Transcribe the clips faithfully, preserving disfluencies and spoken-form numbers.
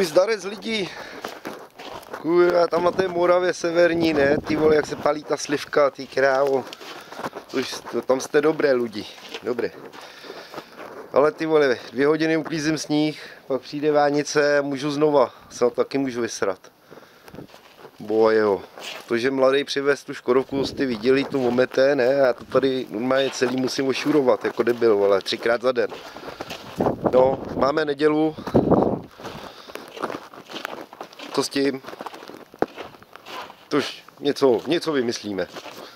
Už zdarec lidí. Kurva, tam na té Moravě severní, ne? Ty vole, jak se palí ta slivka, ty krávo. Už, to, tam jste dobré lidi, dobré. Ale ty vole, dvě hodiny uklízím sníh, pak přijde vánice a můžu znova, se taky můžu vysrat. Bojo. To, že mladý přivez tu Škodovku, jste viděli, tu omete, ne? Já to tady normálně celý musím ošurovat, jako debil, vole, třikrát za den. No, máme nedělu. Co s tím? Tož něco, něco vymyslíme.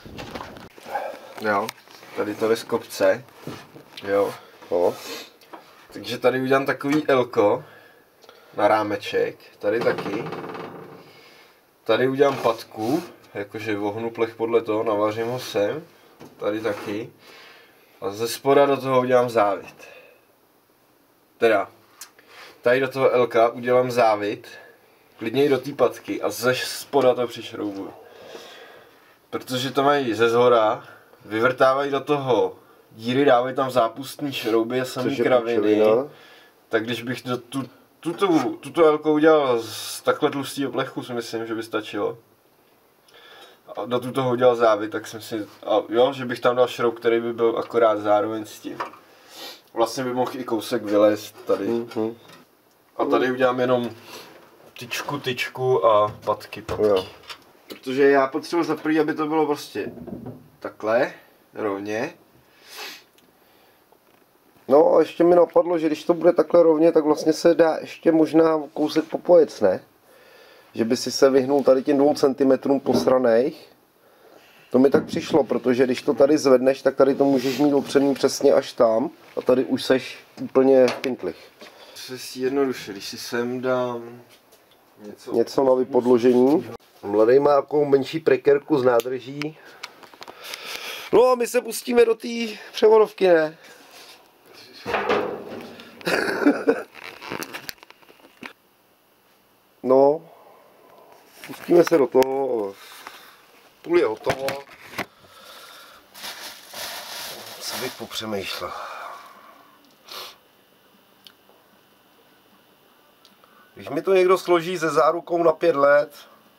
Jo, tady to je z kopce. Jo. No. Takže tady udělám takový elko na rámeček, tady taky. Tady udělám patku, jakože vohnu plech podle toho, navařím ho sem, tady taky. A ze spoda do toho udělám závit. Teda, tady do toho elka udělám závit, klidně i do té patky a ze spoda to přišroubuju. Protože to mají ze zhora, vyvrtávají do toho díry, dávají tam zápustní šrouby a samý kraviny. Tak když bych do tu, tuto, tuto elko udělal z takhle tlustého plechu, si myslím, že by stačilo. A do tuto udělal závit, tak jsem si, a jo, že bych tam dal šroub, který by byl akorát zároveň s tím. Vlastně by mohl i kousek vylézt tady. Mm-hmm. A tady udělám jenom tyčku, tyčku a patky, patky. Jo. Protože já potřebuji za první, aby to bylo prostě takhle, rovně. No a ještě mi napadlo, že když to bude takhle rovně, tak vlastně se dá ještě možná kousek popojec, ne? Že by si se vyhnul tady těm dvou centimetrům posraných. To mi tak přišlo, protože když to tady zvedneš, tak tady to můžeš mít opřený přesně až tam. A tady už seš úplně v pintlich. To je jednoduše, když si sem dám něco, něco na vypodložení. Mladý má takovou menší prekerku z nádrží. No a my se pustíme do té převodovky, ne? No, pustíme se do toho, půl je hotovo. Co bych popřemýšlel? Když mi to někdo složí se zárukou na pět let,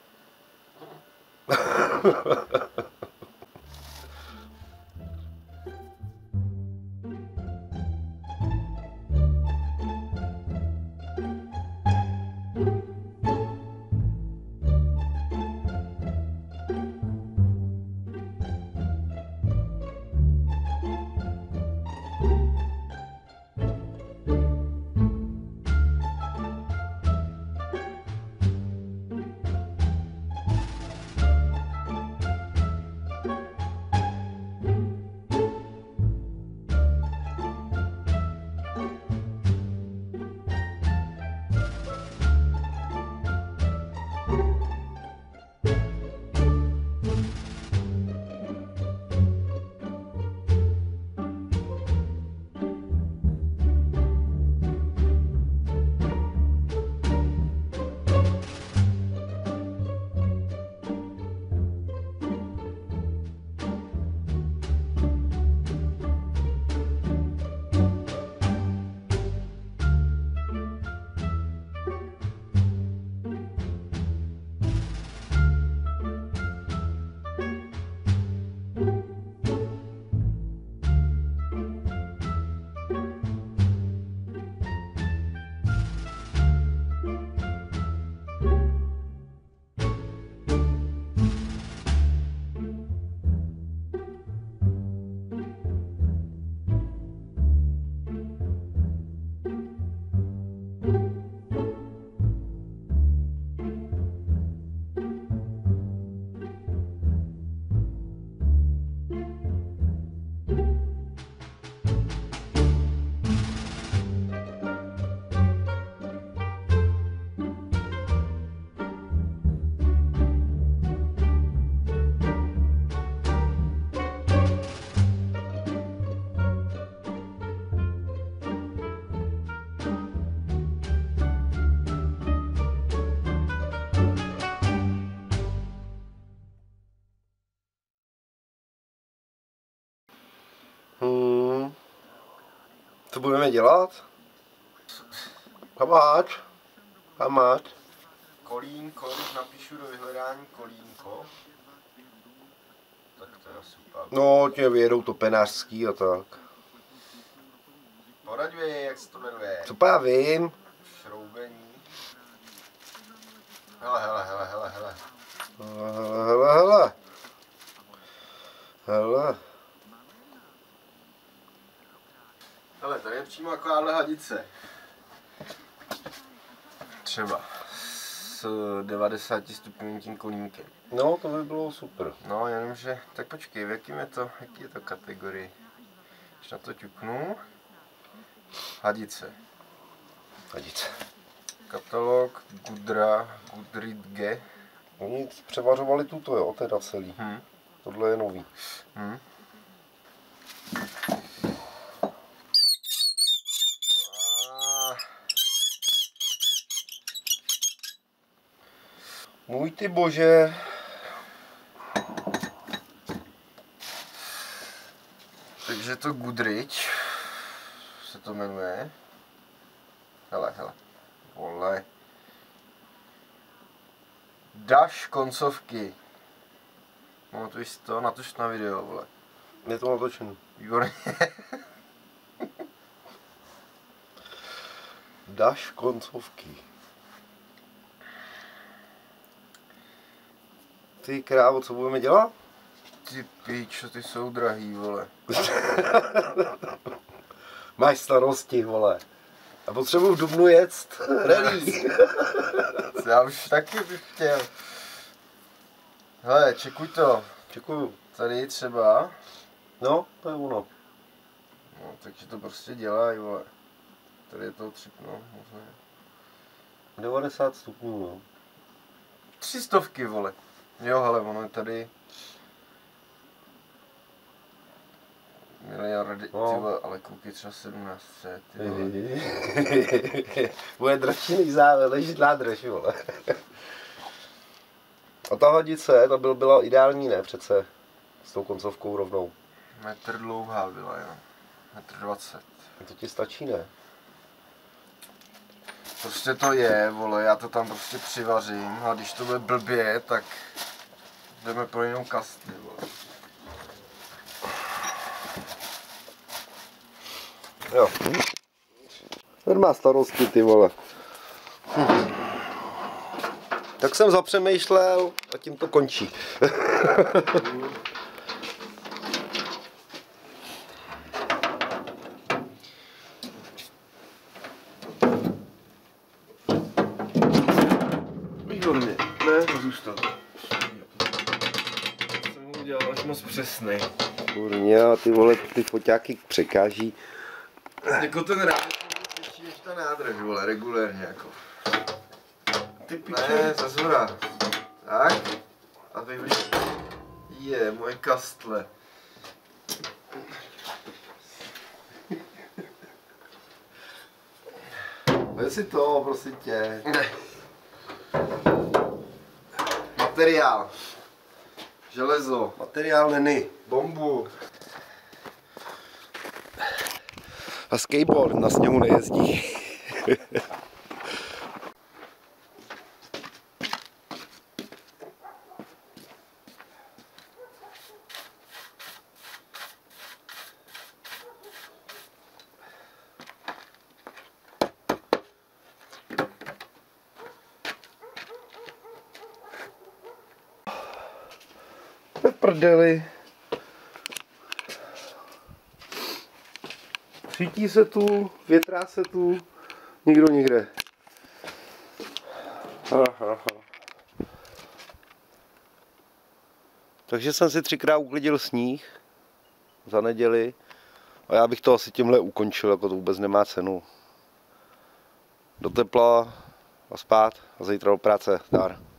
Hmm. Co budeme dělat? Kabáč? Hamád. Kolínko, když napíšu do vyhledání kolínko, tak to je super. No, tě vyjedou to penářský a tak. Poraď vy, jak se to jmenuje? Co já vím? Šroubení. Hele, hele, hele, hele, hele. Hele, hele, hele. Hele. Hele, tady je přímo takováhle hadice. Třeba s devadesáti stupňovým tím kolínkem. No, to by bylo super. No, jenomže, tak počkej, v jakým je to, jaký je to kategorie? Když na to ťuknu, hadice. Hadice. Katalog Gudra, Gudridge. Oni převařovali tuto, jo, teda celý. Hmm. Tohle je nový. Hmm. Můj ty bože. Takže to Goodrich se to jmenuje. Hele, hele. Vole. Daš koncovky. Pamatuješ si to? Natoč na video, vole. Je to natočený. Výborně. Daš koncovky. Ty krávo, co budeme dělat? Ty pičo, ty jsou drahý, vole. Máš starosti, vole. A potřebuji v Dubnu jet rally. Já už taky bych chtěl. Hele, čekuj to. Děkuju. Tady třeba. No, to je ono. No, takže to prostě dělají, vole. Tady je to třipno, možná. devadesát stupňů, no. Tři stovky, vole. Jo, hele, ono je tady miliardy, No. ty vole, ale koukej třeba sedmnáct set, ty vole. Bude dražší než závěr, než nádrž, vole. A ta hadice, ta byl, byla ideální, ne, přece. S tou koncovkou rovnou. Metr dlouhá byla, jo. Metr dvacet. To ti stačí, ne? Prostě to je, vole, já to tam prostě přivařím a když to bude blbě, tak jdeme pro jinou kastli, vole. Jo. Ten má starosti, ty vole. Hm. Tak jsem zapřemýšlel a tím to končí. Výborně, ne, to zůstal. Jsem ho udělal až moc přesnej. Kurňa, ty vole, ty foťáky překáží. Jako ten rád těžší než ta nádrž, vole, regulérně jako. Ty Ne, zazora. Tak. A teď už je, moje kastle. Vem si to, prosím tě. Ne. Materiál. Železo. Materiál není. Bombu. A skateboard na sněhu nejezdí. V prdeli. Svítí se tu, větrá se tu, nikdo nikde. Aha. Takže jsem si třikrát uklidil sníh za neděli a já bych to asi tímhle ukončil, jako to vůbec nemá cenu. Do tepla a spát a zítra do práce. Zdar.